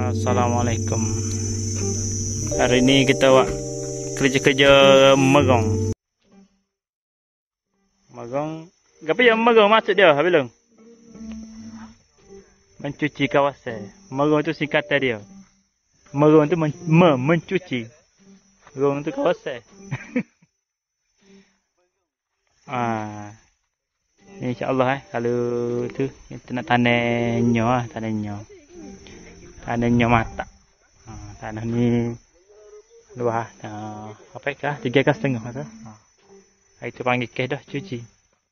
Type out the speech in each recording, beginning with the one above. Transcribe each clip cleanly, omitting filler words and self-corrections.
Assalamualaikum. Hari ini kita buat kerja-kerja megong. Megong. Apa yang megong maksud dia? Habis belum? Mencuci kawasan. Megong tu singkatan dia. Megong tu mencuci. Megong tu kawasan. Ni insya-Allah kalau tu kita nak tanam tanam mata. Tanah ni luas apa kah 3,5 masa. Itu panggil kes dah cuci.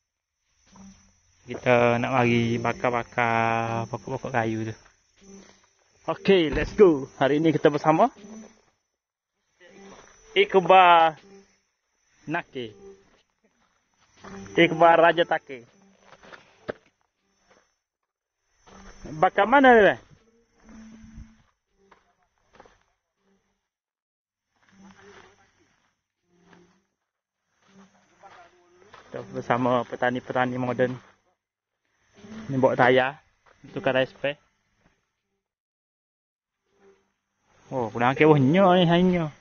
Kita nak mari bakar-bakar pokok-pokok kayu tu. Okay, let's go. Hari ini kita bersama Iqbal Naki. Iqbal Raja Taki. Bakar mana dia? Kita bersama petani-petani moden. Ni bawa tayar, tukar tayar spare. Oh, kurang kewahnya ni hanya.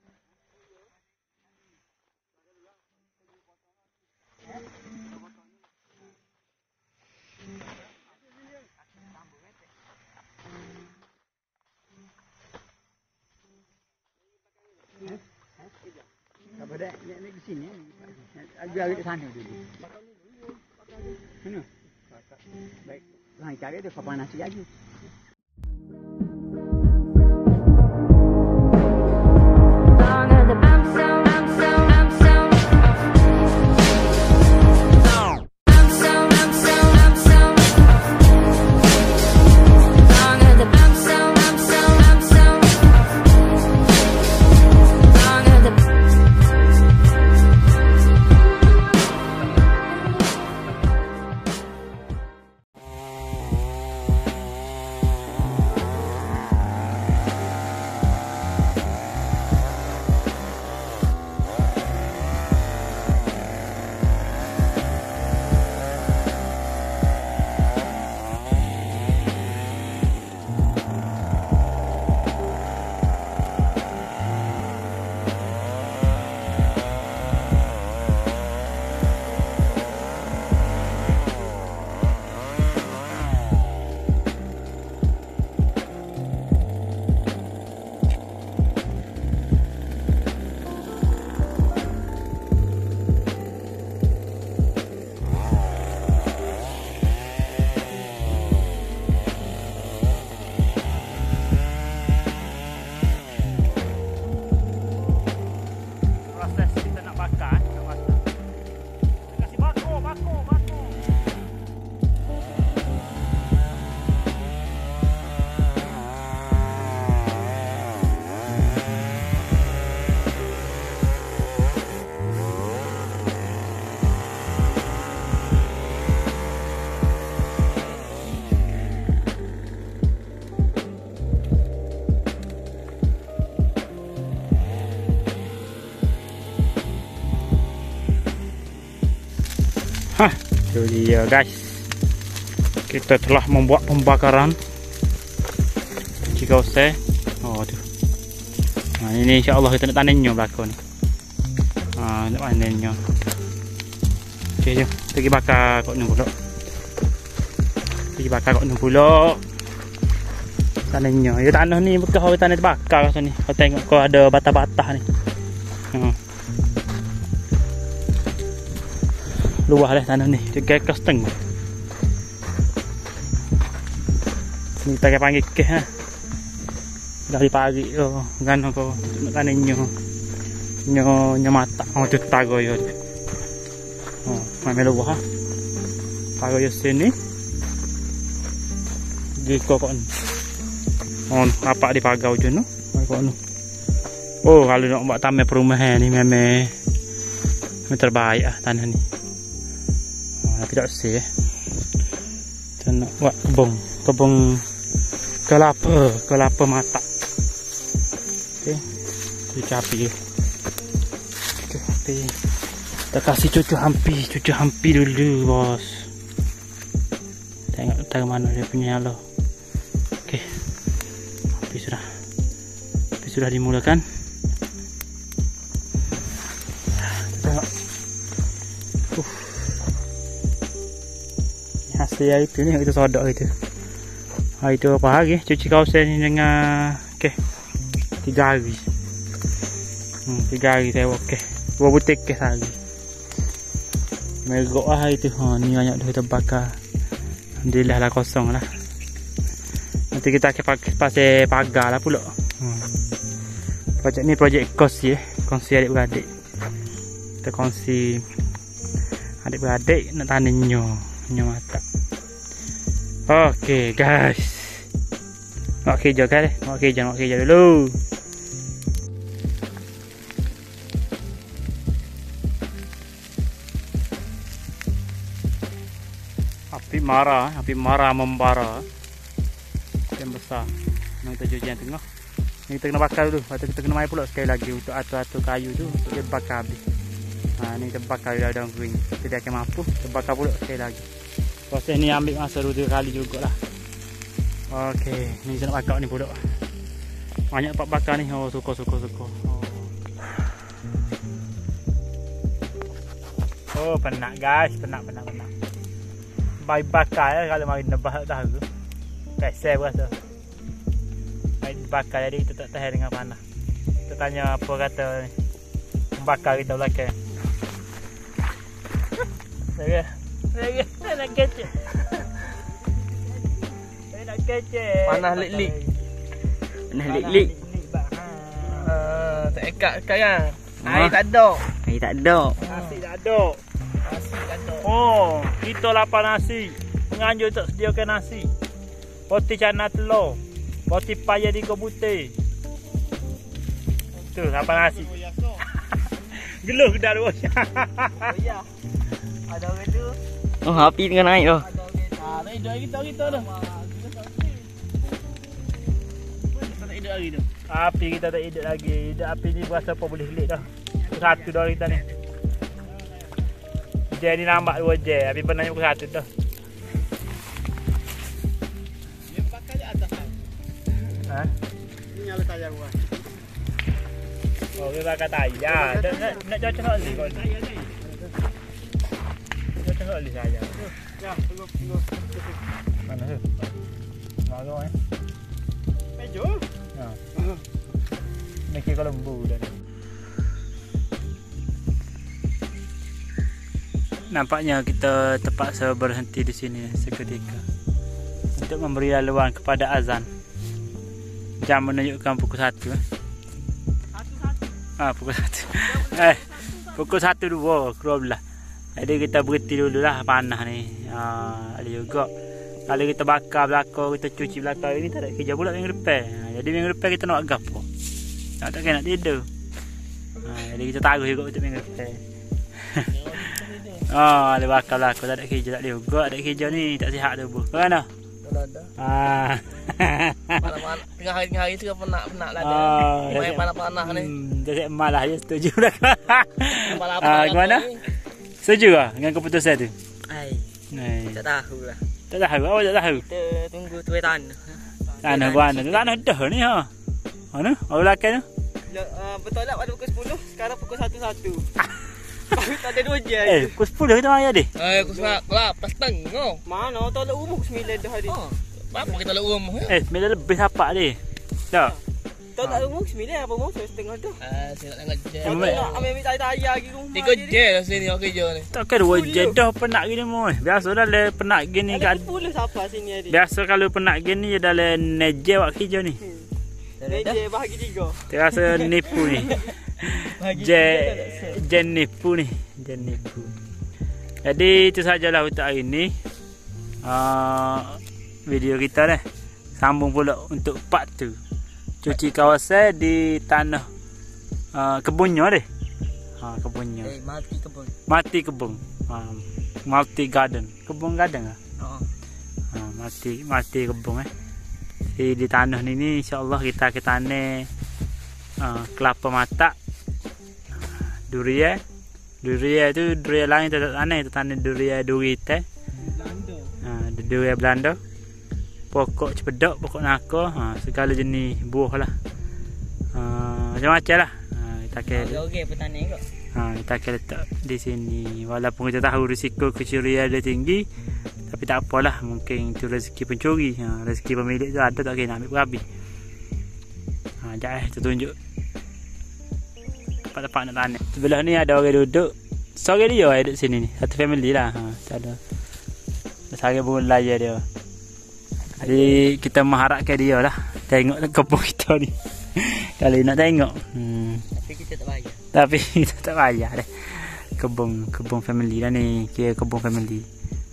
Apa dah? Ni di sini. Agak ke sana dulu. Mana? Baik. Lang cari dia kapan nasi lagi. Itu dia guys, kita telah membuat pembakaran cikose. Oh tu, ini insya Allah kita nak tanamnya belakang ni. Nak tanamnya. Okay, jom pergi bakar kat ni pula. Pergi bakar kat ni pula. Tanamnya. Ya tanah ni bekas orang tanah terbakar kat sini. Kau tengok kau ada batah-batah ni. Luas lah tanah ni, 3,5. Ni kita panggil kes lah. Dari pagi tu, kan aku nak tanam nyo mata. Oh tu tago yo. Oh, memang luas. Tago yo sini. Di kokon. Oh, apa di pagau je no? Kokon. Oh, kalau nak buat taman perumahan ni memang terbaik ah tanah ni. Tidak sih. Kita nak buat kebun kelapa mata. Okey. Cuci api. Kita kasih cuci hampi dulu, bos. Tengok mana dia punya lo. Okey. Api sudah dimulakan. Tengok. Hasil itu ni kita sodok itu. Itu apa lagi? Cuci kawasan ni dengan 3 hari. 3 hari saya okey. 2 butir kes lagi. Merok lah itu. Ni banyak dah kita bakar. Alhamdulillah lah kosong lah. Nanti kita akan pasal pagar lah pula. Projek ni projek kos ya. Kongsi adik-beradik. Kita kongsi adik-beradik nak tanam nyo mata. Okey guys. Nak kerja kan? Nak kerja dulu. Api marah membara. Yang besar. Nak kita cuci yang tengah. Ni kita kena bakar dulu. Lepas tu kita kena mai pula sekali lagi untuk atur-atur kayu tu untuk dia bakar habis. Ni kita bakar daun kering. Kita akan mampu kita bakar pula sekali lagi. Proses ni ambil masa 2-3 kali jugalah. Okey, ni kita nak bakar ni pula. Banyak pak bakar ni. Oh, suka. Oh, penat guys, penat. Baik bakar ya kalau mari nebah tak tahu. Kesel berasa. Baik bakar jadi kita tak tahan dengan panas. Kita tanya apa kata ni. Membakar kita belakang. Saya nak kecek. Panas lik-lik. Tak ekat sekarang. Air tak ada. Nasi tak ada. Oh, kita lapar nasi. Penganjur tak sediakan nasi. Roti canai telur. Roti payah 3 butir. Tu lapar nasi. Geluh dah dua. Ya. Ada orang tu. Oh, api tengah naik tu. Tak ada kita dah. Api kita tak hidup lagi. Api ni berasa apa boleh leak dah. Satu dah kita ni. Jen ni nampak 2 jen. Api penanya pukul 1 dah. Dia bakar je atas. Ha? Ni nyala tayar buat. Oh, dia bakar tayar. Nak cocok oli kau ni. Cocok oli saya. Ya, tunggu. Mana tu? Malu Mejo. Ha. Nak kira lembu dah ni. Nampaknya kita terpaksa berhenti di sini seketika untuk memberi laluan kepada azan. Jam menunjukkan pukul 1. Pukul 1. Pukul 1.02. Jadi kita berhenti dululah, panas ni. Ada juga. Kalau kita bakar belakang, kita cuci belakang ini tak ada kerja pula minggu depan. Jadi minggu depan kita nak gapo? Tak nak tidur. Jadi kita taruh juga untuk minggu depan. Ada bakar belakang, tak ada kerja, tak ada juga. Ada kerja ni tak sihat tubuh. Mana? Tengah hari tu penat lah dia. Main panas-panas ni. Jadi malah je setuju dah. Gimana? Setuju lah dengan keputusan tu? Tak tahu lah. Tak tahu, awak tak tahu? Kita tunggu tuai tanah. Tanah mana tu? Tanah dah ni ha. Mana? Awak belakang tu? Betul lah pada pukul 10, sekarang pukul 1. Baru tak ada 2 jam. Pukul 10 kita mari adik. Pukul 8.30. Mana? Tolak umur 9 dah hari. Apa kita tolak umur? 9 lebih sapak dia. Tak. Tolak umur 9 apa umur 9.30 dah. Saya nak jam. Ambil tayar lagi rumah. 3 jam lah sini orang kerja ni. Takkan 2 jam dah penat gini mu. Biasa dah le penat gini kan. 10 siapa sini hari. Biasa kalau penat gini dah le neje wak kerja ni. Neje bahagi 3. Terasa nipu ni. Jen nipu ni. Jadi itu sajalah untuk hari ini. Video kita dah. Sambung pula untuk part 2. Cuci kawasan di tanah kebunnya deh. Kebunnya. Mati kebun. Multi garden. Kebun garden ah. Mati kebun di tanah ni insya-Allah kita tanam kelapa mata. Durian tu durian lain tak tanam, kita tanam durian teh. Durian Belanda. Pokok cipedok, pokok naka, segala jenis buah lah. macam-macam lah. Kita akan Okey petani kok. kita akan letak di sini. Walaupun kita tahu risiko kecurian dia tinggi, tapi tak apalah, mungkin itu rezeki pencuri. Rezeki pemilik tu ada, tak kena ambil berhabis. Sekejap kita tunjuk tempat-tempat nak tanam. Sebelah ni ada orang duduk. Seorang dia duduk sini ni. Satu family lah. Tak ada. Seorang pun layar dia. Jadi kita mengharapkan dia lah. Tengok kebun kita ni. Kalau nak tengok. Tapi kita tak bayar. Tapi kita tak bayar deh. Kebun family lah ni. Kira kebun family.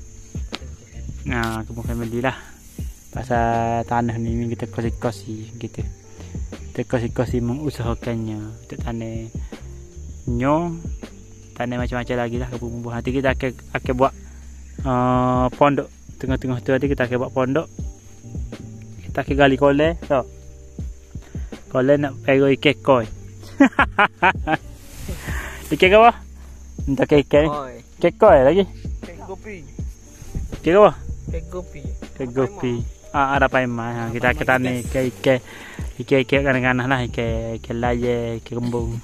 Kebun family lah. Pasal tanah ni kita kosi-kosi gitu. Kita kosi-kosi mengusahakannya. Untuk tanah nyong, tanah macam-macam lagi lah kebun-kebun. Nanti kita akan buat pondok. Tengah-tengah tu nanti kita akan buat pondok. Kita akan gali kolej. So, kolej nak pergi ikan koi. Ikan apa? Entah ikan ni. Ikan koi lagi. Ikan kopi. Ikan apa? Ikan kopi. Ikan kopi. Ada paiman. Kita akan tanam ikan kadang-kadang lah. Ikan layar, ikan kembung.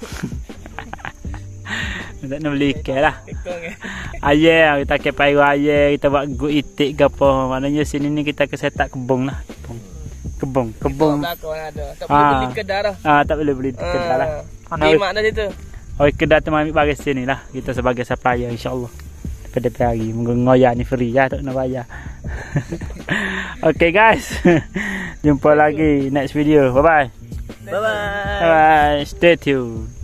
Tak nak beli ikan lah. Ayah, kita akan payung ayah. Kita buat gut itik ke apa. Maknanya sini ni kita akan set up kebun lah. Kebun. Tak boleh beli kedai dah. Tak boleh beli kedai lah. Di mak dah situ. Oh, kedai tu ambil baris sini lah. Kita sebagai supplier insyaAllah. Daripada hari. Mengoyak ni free lah. Tak nak bayar. Okay guys. Jumpa lagi next video. Bye-bye. Bye-bye. Bye-bye. Stay tuned.